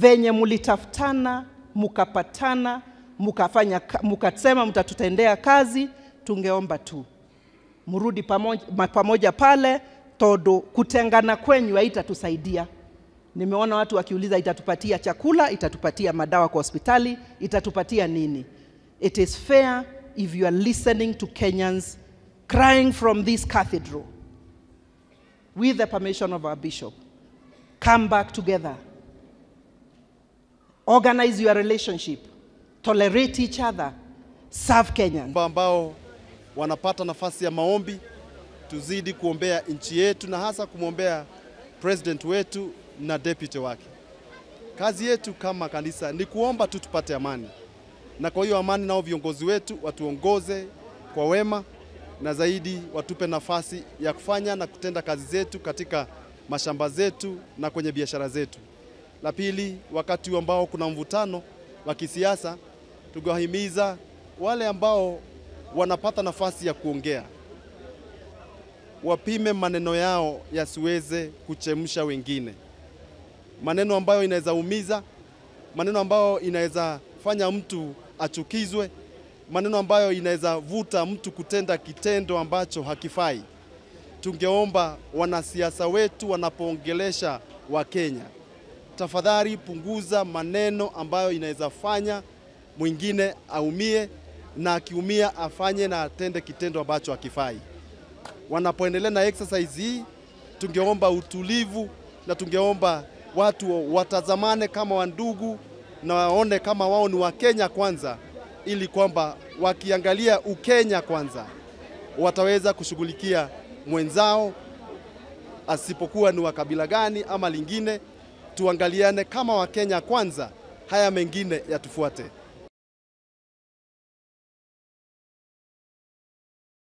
venye mulitafutana, mukapatana, mukasema mtatutendea kazi, tungeomba tu murudi pamoja pale, todo kutengana kwenyu haitatusaidia. Nimeona watu wakiuliza itatupatia chakula, itatupatia madawa kwa hospitali, itatupatia nini? It is fair if you are listening to Kenyans crying from this cathedral, with the permission of our bishop, come back together. Organize your relationship. Tolerate each other. Serve Kenyans. Ambao wanapata nafasi ya maombi, tuzidi kuombea nchi yetu na hasa kumwombea president wetu na deputy wake. Kazi yetu kama kanisa ni kuomba tu tupate amani. Na kwa hiyo amani nao viongozi wetu watuongoze kwa wema na zaidi watupe nafasi ya kufanya na kutenda kazi zetu katika mashamba zetu na kwenye biashara zetu. La pili, wakati ambao kuna mvutano wa kisiasa, tungewahimiza wale ambao wanapata nafasi ya kuongea wapime maneno yao yasiweze kuchemsha wengine. Maneno ambayo inaweza umiza, maneno ambayo inaweza fanya mtu achukizwe, maneno ambayo inaweza vuta mtu kutenda kitendo ambacho hakifai. Tungeomba wanasiasa wetu wanapoongelesha Wakenya, tafadhali punguza maneno ambayo inaweza fanya mwingine aumie, na akiumia afanye na atende kitendo ambacho hakifai. Wanapoendelea na exercise hii, tungeomba utulivu na tungeomba watu watazamane kama wandugu na waone kama wao ni Wakenya kwanza, ili kwamba wakiangalia Ukenya kwanza wataweza kushughulikia mwenzao asipokuwa ni wa kabila gani ama lingine. Tuangaliane kama Wakenya kwanza, haya mengine yatufuate.